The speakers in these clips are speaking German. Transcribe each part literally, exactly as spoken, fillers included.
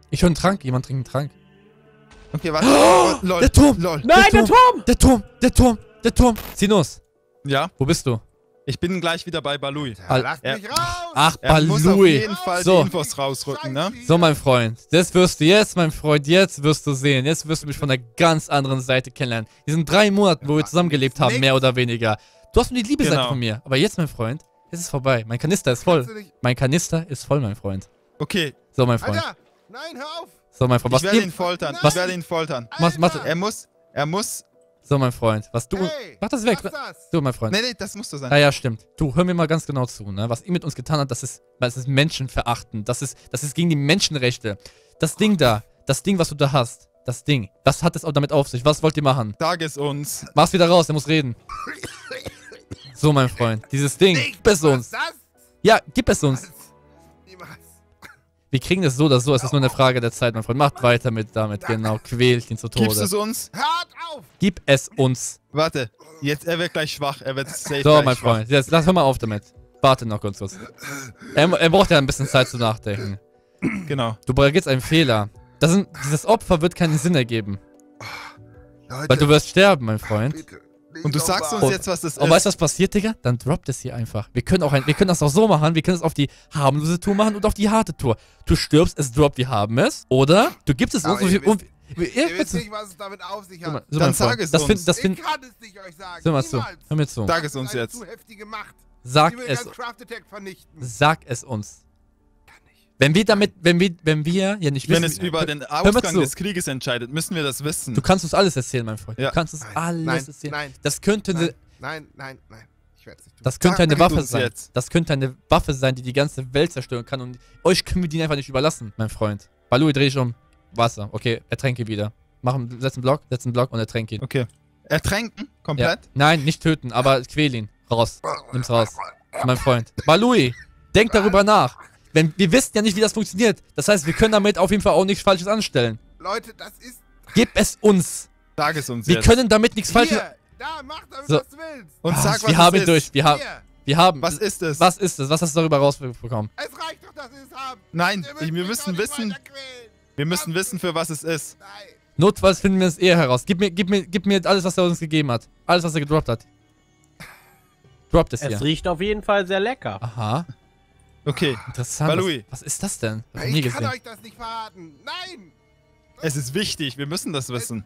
Ich höre einen Trank. Jemand trinkt einen Trank. Okay, warte. Oh, lol. Der Turm. Lol. Nein, der Turm! Der Turm. Der Turm. Der Turm. Sinus. Ja? Wo bist du? Ich bin gleich wieder bei Balui. Ja, Al- lass mich raus! Ach, Er muss auf Balui. jeden Fall So. die Infos rausrücken, ne? So, mein Freund. Das wirst du jetzt, mein Freund. Jetzt wirst du sehen. Jetzt wirst du mich von einer ganz anderen Seite kennenlernen. Diesen drei Monaten, wo wir zusammengelebt haben, mehr oder weniger. Du hast nur die Liebe-Seite Genau. von mir. Aber jetzt, mein Freund, ist es vorbei. Mein Kanister ist voll. Kannst du nicht- Mein Kanister ist voll, mein Freund. Okay, So, mein Freund. Alter! Nein, hör auf! So, mein Freund. ich Was werde ihr... ihn foltern. Was- Ich werde ihn foltern. Was, warte. Er muss, er muss... So, mein Freund. Was du... Hey, Mach das weg. lass das! So, mein Freund. Nee, nee, das muss so sein. Ja, ja, stimmt. Du, hör mir mal ganz genau zu, ne? Was ihr mit uns getan habt, das ist, das ist Menschenverachten. Das ist, das ist gegen die Menschenrechte. Das Ding da, das Ding, was du da hast, das Ding, was hat es auch damit auf sich? Was wollt ihr machen? Sag es uns. Mach's wieder raus, er muss reden. So, mein Freund, dieses Ding, gib es uns. Was das? Ja, gib es uns. Was? Niemals. Wir kriegen das so oder so, es ist nur eine Frage der Zeit, mein Freund. Macht weiter mit damit, genau, quält ihn zu Gibst Tode. es uns? Hört auf! Gib es uns. Warte, jetzt, er wird gleich schwach. Er wird safe So, gleich mein schwach. Freund, jetzt lass hör mal auf damit. Warte noch kurz kurz. Er, er braucht ja ein bisschen Zeit zu nachdenken. Genau. Du begehst einen Fehler. Das sind, dieses Opfer wird keinen Sinn ergeben. Leute, Weil du wirst sterben, mein Freund. bitte. Und du Nicht sagst uns nochmal. jetzt, was das Und ist. weißt du, was passiert, Digga? Dann droppt es hier einfach. Wir können auch ein, wir können das auch so machen. Wir können es auf die harmlose Tour machen und auf die harte Tour. Du stirbst, es droppt, wir haben es. Oder du gibst es Aber uns ihr und, und wir, Ihr wisst nicht, was es damit auf sich so, mein- hat. so, Dann mein sag Freund. es das uns. Find, das Ich find, kann es nicht euch sagen. Hör mal zu. Niemals. Hör mir zu. Sag es uns Eine jetzt. zu heftige Macht. Sag Die will es, ganz Craft Attack vernichten. sag es uns. Kann nicht. Wenn wir damit, wenn wir, wenn wir ja nicht Wenn wissen, es über den mal Ausgang zu. des Krieges entscheidet, müssen wir das wissen. du kannst uns alles erzählen, mein Freund. Ja. Du kannst uns Nein, alles nein, erzählen. nein, Das könnte eine, nein, nein, nein, nein. Ich werde es nicht tun. das könnte Sag eine Waffe uns sein. jetzt. Das könnte eine Waffe sein, die die ganze Welt zerstören kann. Und euch können wir die einfach nicht überlassen, mein Freund. Balui, dreh dich um. Wasser. Okay, ertränke wieder. Mach einen, setz einen Block, setz einen Block und ertränke ihn. Okay. Ertränken? Ja. Komplett? Nein, nicht töten, aber quäl ihn. Raus. Nimm's raus. Mein Freund. Balui, denk darüber nach. Wenn, wir wissen ja nicht, wie das funktioniert. Das heißt, wir können damit auf jeden Fall auch nichts Falsches anstellen. Leute, das ist... Gib es uns. Sag es uns Wir jetzt. können damit nichts Falsches... Hier, da, mach damit, So. was du willst. Und Was? sag, was wir haben es ihn durch. ist. Wir haben... Hier, Wir haben... Was ist es? Was ist es? Was hast du darüber rausbekommen? es reicht doch, dass wir es haben. Nein, Ihr müsst wir mich müssen doch nicht wissen, weiter quälen. wir müssen wissen, für was es ist. Nein. Notfalls finden wir es eher heraus. Gib mir, gib mir, gib mir alles, was er uns gegeben hat. Alles, was er gedroppt hat. Droppt es Es hier. riecht auf jeden Fall sehr lecker. Aha. Okay, Interessant. Balui. Was, was ist das denn? Hab ich nie Ich kann gesehen. euch das nicht verraten. Nein. es ist wichtig, wir müssen das wissen.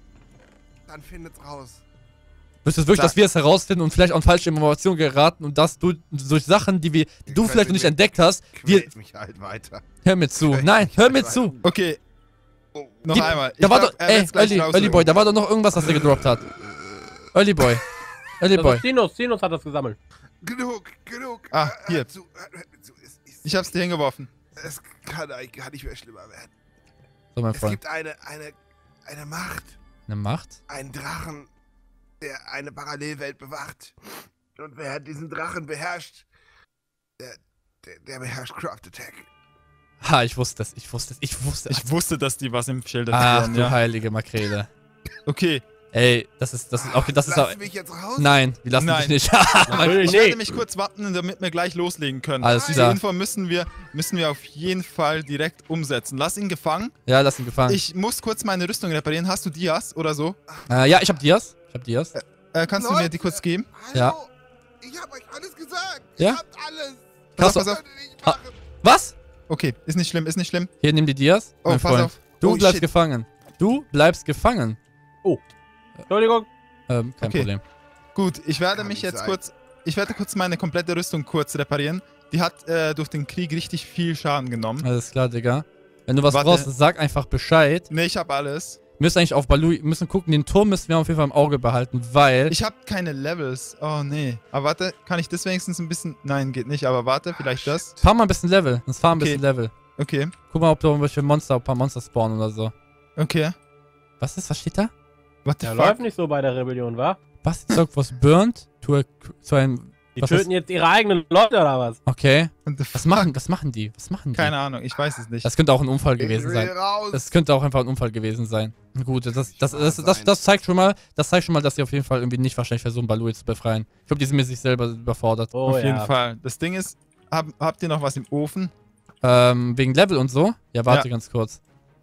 Dann findet's raus. Willst du wirklich, Sag. dass wir es herausfinden und vielleicht an falsche Informationen geraten und dass du durch Sachen, die wir, die du könnt vielleicht noch nicht mich- entdeckt hast, wir... Quält mich halt weiter. Hör mir zu. Quält Nein, mich hör halt mir weiter. zu. Okay, Oh. noch Gib- einmal. Ich Da war glaub, doch... er Ey, wird's gleich Early, rausrücken. Early Boy, da war doch noch irgendwas, was er gedroppt hat. Early Boy. Early Das Boy. ist Sinus, Sinus hat das gesammelt. Genug, genug. Ah, Hör- hier. hör zu, hör- hör zu. Es, ist- Ich hab's dir hingeworfen. es kann, eigentlich gar nicht mehr schlimmer werden. So, mein Es Freund. gibt eine, eine, eine Macht, Eine Macht? einen Drachen, der eine Parallelwelt bewacht. Und wer diesen Drachen beherrscht, der, der, der beherrscht Craft Attack. Ha, ich wusste es. Ich wusste es. Ich wusste es. Ich wusste, dass die was im Schilde Ach, führen, du ja. heilige Makrele. Okay, Ey, das ist... Das ist okay, das ist... Lass auch- mich jetzt raus? Nein, wir lassen Nein. dich nicht. Natürlich ich werde nicht. mich kurz warten, damit wir gleich loslegen können. Alles Diese klar. Info müssen wir, müssen wir auf jeden Fall direkt umsetzen. Lass ihn gefangen. Ja, lass ihn gefangen. Ich muss kurz meine Rüstung reparieren. Hast du Dias oder so? Äh, ja, ich hab Dias. Ich hab Dias. Äh, kannst du mir die kurz geben? Hallo? Ja. Ich hab euch alles gesagt. Ja? Ihr habt alles. Krass, pass Das auf. könnt ihr nicht Ah. machen. Was? Okay, ist nicht schlimm, ist nicht schlimm. Hier, nimm die Dias. Oh, mein pass Freund. auf. Du Oh, bleibst shit. gefangen. Du bleibst gefangen. Entschuldigung. Ähm, kein Okay. Problem. Gut, ich werde Kann mich nicht jetzt sein. kurz... Ich werde kurz meine komplette Rüstung kurz reparieren. Die hat äh, durch den Krieg richtig viel Schaden genommen. Alles klar, Digga. Wenn du was Warte. brauchst, sag einfach Bescheid. Ne, ich habe alles. Wir müssen eigentlich auf Balui, müssen gucken, den Turm müssen wir auf jeden Fall im Auge behalten, weil... Ich habe keine Levels. Oh, nee. Aber warte, kann ich das wenigstens ein bisschen... Nein, geht nicht. Aber warte, vielleicht das. fahr mal ein bisschen Level. Sonst fahr ein Okay. bisschen Level. Okay, Guck mal, ob du irgendwelche Monster, ein paar Monster spawnen oder so. okay. Was ist? Was steht da? What the Ja, fuck? läuft nicht so bei der Rebellion, wa? Was? Sag, was burnt? To a, zu einem... Die Was töten jetzt ihre eigenen Leute oder was? Okay. What the Was fuck? machen, was machen die? Was machen die? Keine Ahnung, ich weiß es nicht. Das könnte auch ein Unfall Ich gewesen will sein. raus. Das könnte auch einfach ein Unfall gewesen sein. Gut, das, das, das, das, das zeigt schon mal, das zeigt schon mal, dass sie auf jeden Fall irgendwie nicht wahrscheinlich versuchen, Balui zu befreien. Ich glaube, die sind mit sich selber überfordert. Oh Auf ja. jeden Fall. Das Ding ist, hab, habt ihr noch was im Ofen? Ähm, wegen Level und so? Ja, warte Ja. ganz kurz.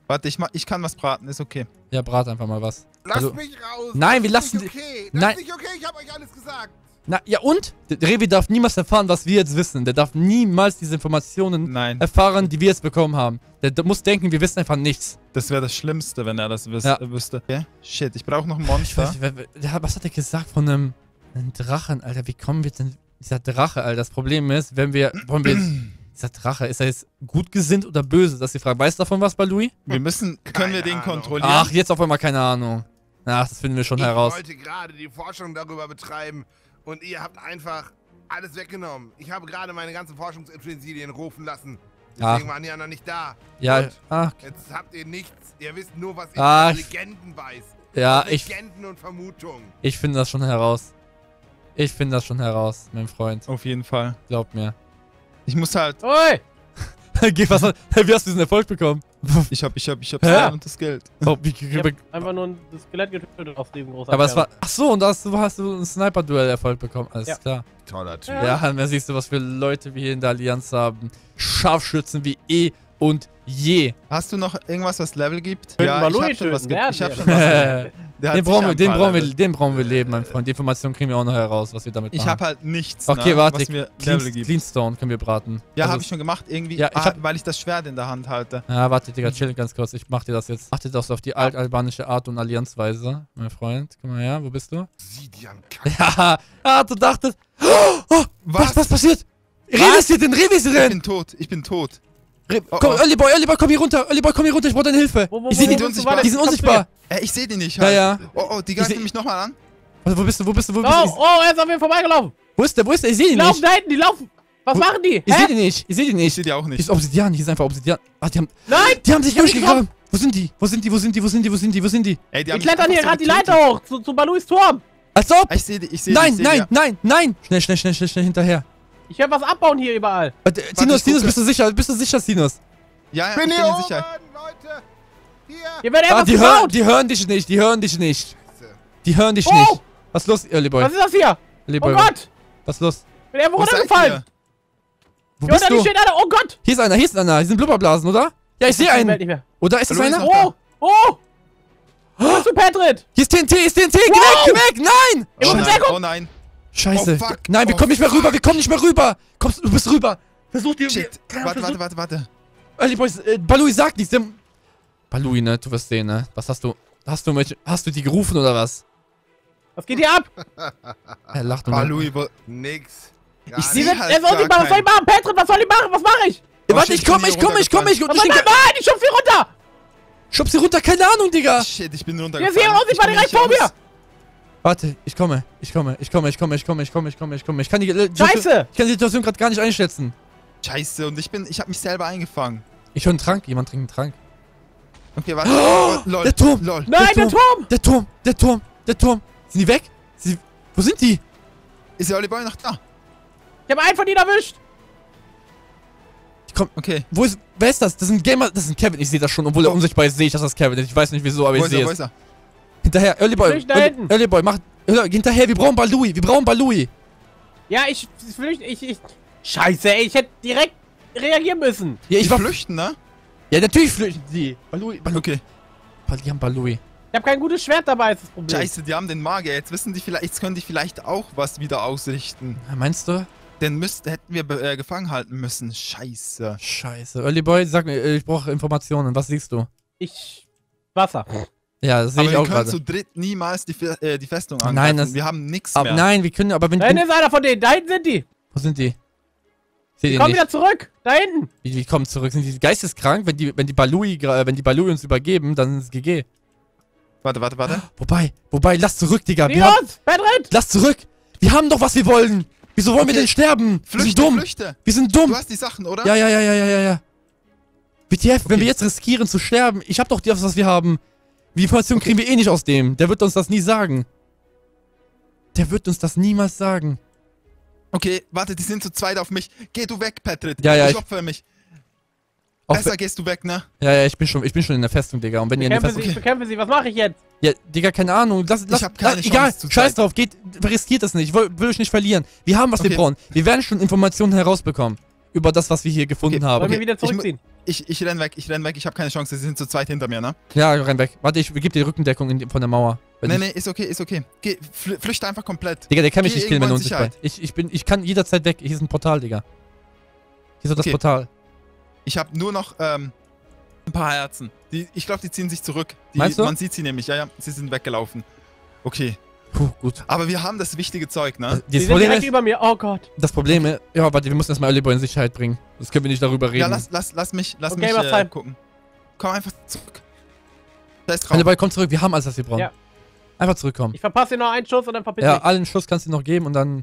Warte, ich, mach, ich kann was braten, ist okay. Ja, brat einfach mal was. Lasst Also- mich raus! Nein, das wir ist lassen nicht sie- okay. Das Nein. ist nicht okay, ich hab euch alles gesagt. Na, ja und? Der Revi darf niemals erfahren, was wir jetzt wissen. Der darf niemals diese Informationen Nein, erfahren, die wir jetzt bekommen haben. Der, der muss denken, wir wissen einfach nichts. das wäre das Schlimmste, wenn er das wüs Ja. äh, wüsste. Okay? Shit, ich brauche noch ein Ich Monster. weiß nicht, wer- wer- ja, was hat er gesagt von einem, einem Drachen, Alter? Wie kommen wir denn... Dieser Drache, Alter. Das Problem ist, wenn wir... Wollen wir jetzt, dieser Drache, ist er jetzt gut gesinnt oder böse? Das ist die Frage. Weißt du davon was bei Louis? Wir müssen, können wir Keine den Ahnung. kontrollieren? Ach, jetzt auf einmal keine Ahnung. Ach, das finden wir schon Ich heraus. wollte gerade die Forschung darüber betreiben und ihr habt einfach alles weggenommen. Ich habe gerade meine ganzen Forschungsutensilien rufen lassen. Deswegen waren die anderen nicht da. Ja, Und ach, jetzt habt ihr nichts. Ihr wisst nur, was ich Ah, von ich- Legenden weiß. ja, Von ich, Legenden und Vermutungen. ich finde das schon heraus. Ich finde das schon heraus, mein Freund. Auf jeden Fall. Glaub mir. Ich muss halt, Oi! Geh, was, hat- wie hast du diesen Erfolg bekommen? ich hab, ich hab, ich hab Hä? Zeit und das Geld. Oh, wie, Ich hab einfach nur ein Skelett getötet aus riesengroßer aber es war... Entfernung. Ach so, und da hast du, hast du einen Sniper-Duell-Erfolg bekommen. Alles Ja. klar. Toller Typ. Ja. Ja, dann siehst du, was für Leute wir hier in der Allianz haben. Scharfschützen wie eh und je. Hast du noch irgendwas, was Level gibt? Könnten Ja, wir ich Louis hab schon was töten, ge werden Ich hab wir. schon was ge Der hat Den brauchen, sicher wir, ein den, paar brauchen wir, Level. den brauchen wir leben, mein Freund. Die Information kriegen wir auch noch heraus, was wir damit Ich machen. hab halt nichts, Okay, ne, warte. was mir Clean, Level gibt. Cleanstone können wir braten. Ja, Also habe ich schon gemacht, irgendwie, Ja, ich ah, hab- weil ich das Schwert in der Hand halte. Ja, warte, Digga, chill ganz kurz. Ich mach dir das jetzt. Mach dir das auf die altalbanische Art und Allianzweise, mein Freund. Komm mal her, wo bist du? Sidian Kack. Ja, ah, du dachtest. Oh, was? Was? was passiert? Revisieren, Ich revisieren! bin tot, ich bin tot. Re Oh, komm, oh. Early Boy, Early Boy, komm hier runter. Early Boy, komm hier runter, ich brauch deine Hilfe. Wo, wo, ich wo, seh wo die, bist du? Warte, die sind kommst du unsichtbar. Äh, ich sehe die nicht Ja, halt. ja. Oh, oh, die Ich greifen seh- mich nochmal an. Warte, wo bist du, wo bist du, wo bist Oh, du? oh, er ist auf mir vorbeigelaufen. Wo ist der, wo ist der? Ich seh Die ihn laufen nicht. da hinten, die laufen. Was Wo- machen die? Ich seh Hä? die nicht, ich seh die Ich nicht. sehe die auch Hier nicht. ist Obsidian, hier ist einfach Obsidian. Ah, die haben, Nein! die haben sich Ich hab die durchgegraben. Wo sind die? Wo sind die, wo sind die, wo sind die, wo sind die, wo sind die? Ey, die Wir haben mich klettern hier einfach gerade so die Leiter getötet. hoch zu, zu Baluis Turm. Als ob! Ah, Ich sehe die, ich sehe Nein, die. ich seh nein, die. nein, nein! Schnell, schnell, schnell, schnell, schnell hinterher. Ich höre was abbauen hier überall. Warte, Sinus, ich Sinus, gucke. bist du sicher? Bist du sicher, Sinus? Ja, ja, Bin ich hier bin mir oben, sicher. Leute. Hier. Hier wird Ah, etwas die hören, gebaut. die hören dich nicht, die hören dich nicht. Scheiße. Die hören dich Oh! nicht. Was ist los, Early Boy? Was ist das hier? Early Oh Boy, Gott. was ist los? Bin irgendwo Wo seid runtergefallen. ihr? Wo Hier bist unter du? die steht einer. Oh Gott. Hier ist einer, hier ist einer. Hier sind Blubberblasen, oder? Ja, ich sehe Die Welt einen. nicht mehr. Oder ist das Hallo, ist einer? noch- Oh. Oh. Wo bist du, Patrick? Hier ist T N T, ist T N T, geh Wow! weg, geh weg, nein! Ich Oh bin nein, Deckung. oh nein. Scheiße. Oh, fuck. Nein, wir Oh, kommen nicht mehr fuck. rüber, wir kommen nicht mehr rüber. Kommst, du bist rüber. Versuch die Shit. Keine Warte, Ahnung, warte, warte, warte. Early Boys, äh, Balui sagt nichts. Der... Balui, ne? Du wirst sehen, ne? Was hast du? Hast du, mit, hast du die gerufen oder was? Was geht hier ab? Er lacht und Balui, wo... Nix. Ich Die sehe sind, halt er ist unsichtbar. gar Was soll ich machen? Patrick, was soll ich machen? Was mache ich? Ja, warte, shit, ich komme, bin ich hier komme, ich komme, ich Was komme. soll ich machen? Nein, ich schub sie runter. Schub sie runter, keine Ahnung, Digga. Shit, ich bin Hier runtergefallen. ist jemand unsichtbar Ich direkt komm vor nicht mir. raus. Warte, ich komme, ich komme, ich komme, ich komme, ich komme, ich komme, ich komme, ich komme. Ich kann die, äh, Scheiße. Ich kann die Situation gerade gar nicht einschätzen. Scheiße, und ich bin... Ich hab mich selber eingefangen. Ich höre einen Trank, jemand trinkt einen Trank. Okay, warte. Oh, lol. der Turm. Lol. Nein, der Turm. Der Turm, der Turm, der Turm. Sind die weg? Sie, wo sind die? Ist der Oli Boy noch da? Ich habe einen von ihnen erwischt. Die kommen, Okay. wo ist, wer ist das? Das ist ein Gamer, das ist ein Kevin. Ich sehe das schon, obwohl er Oh. unsichtbar ist, sehe ich, dass das Kevin ist. Ich weiß nicht wieso, aber Wo ich ist er, sehe wo es. ist er? Hinterher, Early Boy. Flüchten da Early, hinten. Early Boy, mach, Early, hinterher, wir brauchen Balui, wir brauchen Balui. Ja, ich, ich, flüchte- ich, ich. Scheiße, ey, ich hätte direkt reagieren müssen. Ja, Ich ich war, flüchten, ne? ja, natürlich flüchten sie. Balui, Balui. Okay. Die haben Balui. Ich habe kein gutes Schwert dabei, ist das Problem. Scheiße, die haben den Magier. Jetzt wissen die vielleicht, jetzt können die vielleicht auch was wieder ausrichten. Meinst du? Den müsst, hätten wir be- äh, gefangen halten müssen. Scheiße. Scheiße. Early Boy, sag mir, äh, ich brauche Informationen. Was siehst du? Ich. Wasser. Ja, das sehe Aber ich wir auch können gerade. zu dritt niemals die, Fe- äh, die Festung Nein, angreifen. das- wir haben nichts Aber mehr. nein, wir können, aber wenn Da du, hinten ist einer von denen. Da hinten sind die. wo sind die? Seht Die ihr kommen nicht? wieder zurück. Da hinten. Wie, wie kommen zurück? Sind die geisteskrank? Wenn die, wenn die Balui, gra- wenn die Balui uns übergeben, dann ist es G G. Warte, warte, warte. Wobei, wobei, lass zurück, Digga. Die Wir haben, uns. Patrick. lass zurück. Wir haben doch, was wir wollen. Wieso wollen wir Okay. denn sterben? Wir Flüchte, sind dumm. flüchte. Wir sind dumm. Du hast die Sachen, oder? Ja, ja, ja, ja, ja, ja, ja. W T F, wenn Okay. wir jetzt riskieren zu sterben, ich hab doch das, was wir haben. Die Information Okay. kriegen wir eh nicht aus dem. Der wird uns das nie sagen. Der wird uns das niemals sagen. Okay, warte, die sind zu zweit auf mich. Geh du weg, Patrick. Ja, ja, Ich ich- opfere mich. Auch Besser gehst du weg, ne? Ja, ja, ich bin schon, ich bin schon in der Festung, Digga. Und wenn ihr in der Bekämpfe Festung... sie, ich bekämpfe sie. Was mache ich jetzt? Ja, Digga, keine Ahnung. Lass, lass, hab keine lass, Chance egal, zur scheiß Zeit. drauf. Geht, riskiert das nicht. Ich will, will euch nicht verlieren. Wir haben, was wir Okay. brauchen. Wir werden schon Informationen herausbekommen. Über das, was wir hier gefunden Okay. haben. Wollen wir Okay, wieder ich mu- zurückziehen? Ich, ich renn weg, ich renn weg, ich habe keine Chance, sie sind zu zweit hinter mir, ne? Ja, renn weg. Warte, ich gebe dir Rückendeckung in die, von der Mauer. Wenn Nee, ich, nee, ist okay, ist okay. Geh, fl flüchte einfach komplett. Digga, der kann mich Geh nicht killen, wenn du irgendwo in unsichtbar bist. Ich, ich bin, ich kann jederzeit weg. Hier ist ein Portal, Digga. Hier ist so das Okay. Portal. Ich habe nur noch ähm, ein paar Herzen. Die, ich glaube, die ziehen sich zurück. Die, Meinst du? Man sieht sie nämlich, ja, ja, sie sind weggelaufen. Okay. Puh, gut. Aber wir haben das wichtige Zeug, ne? Also, Die das sind Problem direkt ist, über mir. Oh Gott. das Problem ist, ja, warte, wir müssen erstmal Oliver in Sicherheit bringen. Das können wir nicht darüber reden. Ja, lass, lass, lass mich, lass Okay, mich mach äh, Time. gucken. Komm einfach zurück. Da ist drauf. Oliver, komm zurück. Wir haben alles, was wir brauchen. Ja. Einfach zurückkommen. Ich verpasse dir noch einen Schuss und dann verpiss Ja, dich. allen Schuss kannst du noch geben und dann.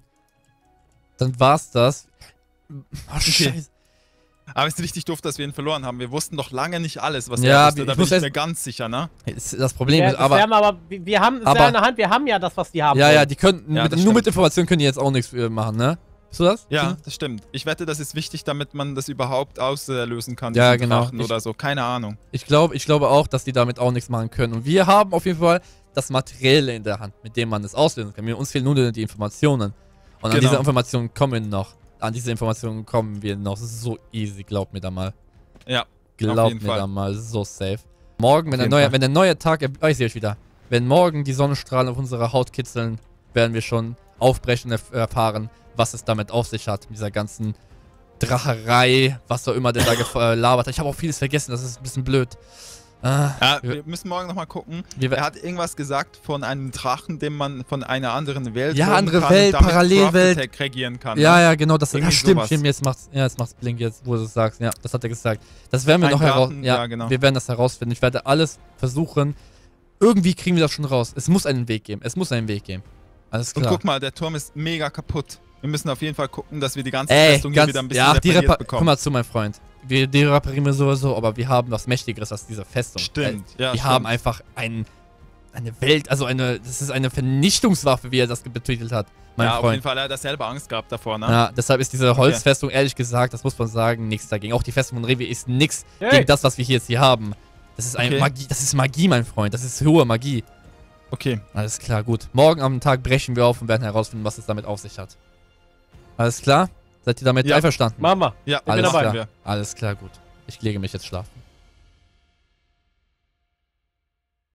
Dann war's das. Oh, Scheiße. Aber es ist richtig doof, dass wir ihn verloren haben. Wir wussten doch lange nicht alles, was Ja, er wusste. ich Da muss bin ich erst- mir ganz sicher, ne? Ist das Problem Ja, ist, das aber. werden wir aber wir, wir haben es aber- ja in der Hand, wir haben ja das, was die haben. Ja, wollen. ja, die könnten. Ja, mit, das nur stimmt. mit Informationen können die jetzt auch nichts äh, machen, ne? Bist du das? Ja, Hm? das stimmt. Ich wette, das ist wichtig, damit man das überhaupt auslösen kann. Ja, diesen genau. Drachen Ich- oder so. Keine Ahnung. Ich glaube, ich glaube auch, dass die damit auch nichts machen können. Und wir haben auf jeden Fall das Materielle in der Hand, mit dem man das auslösen kann. Uns fehlen nur die Informationen. Und an Genau. diese Informationen kommen noch. An diese Informationen kommen wir noch. Das ist so easy, glaub mir da mal. Ja. Glaub jeden mir Fall. da mal, so safe. Morgen, wenn Auf der, jeden neue, Fall. wenn der neue Tag, er- oh, ich sehe euch wieder. Wenn morgen die Sonnenstrahlen auf unserer Haut kitzeln, werden wir schon aufbrechen und erf- erfahren, was es damit auf sich hat. Mit dieser ganzen Dracherei, was auch immer der da gef- äh, labert. Ich habe auch vieles vergessen, das ist ein bisschen blöd. Ah, Ja, wir, wir müssen morgen nochmal gucken. wir, Er hat irgendwas gesagt von einem Drachen, den man von einer anderen Welt Ja, holen andere kann Welt, und damit Parallelwelt. Craft Attack reagieren kann. ja, ne? ja, genau, das ja, Irgendwie stimmt, sowas. stimmt, jetzt macht's, ja, jetzt macht's blink, jetzt, wo du es sagst. Ja, das hat er gesagt. Das werden wir Ein noch heraus, Drachen, ja, ja, genau. wir werden das herausfinden. Ich werde alles versuchen. Irgendwie kriegen wir das schon raus. Es muss einen Weg geben. Es muss einen Weg geben. Alles Und klar. guck mal, der Turm ist mega kaputt. Wir müssen auf jeden Fall gucken, dass wir die ganze Ey, Festung hier ganz, wieder ein bisschen ja, die repariert repar bekommen. Guck mal zu, mein Freund. Wir, die reparieren wir sowieso, aber wir haben was Mächtigeres als diese Festung. Stimmt, Äh, ja, Wir stimmt. haben einfach ein, eine Welt, also eine, das ist eine Vernichtungswaffe, wie er das betitelt hat, mein ja, auf Freund. jeden Fall, er hat er selber Angst gehabt davor, ne? Ja, deshalb ist diese Holzfestung, ehrlich gesagt, das muss man sagen, nichts dagegen. Auch die Festung von Revi ist nichts Hey. gegen das, was wir hier jetzt hier haben. Das ist eine Okay. Magie, das ist Magie, mein Freund. Das ist hohe Magie. Okay. Alles klar, gut. Morgen am Tag brechen wir auf und werden herausfinden, was es damit auf sich hat. Alles klar? Seid ihr damit Ja. einverstanden? Machen wir. Ja, bin Alles dabei. klar. wir. Alles klar, gut. Ich lege mich jetzt schlafen.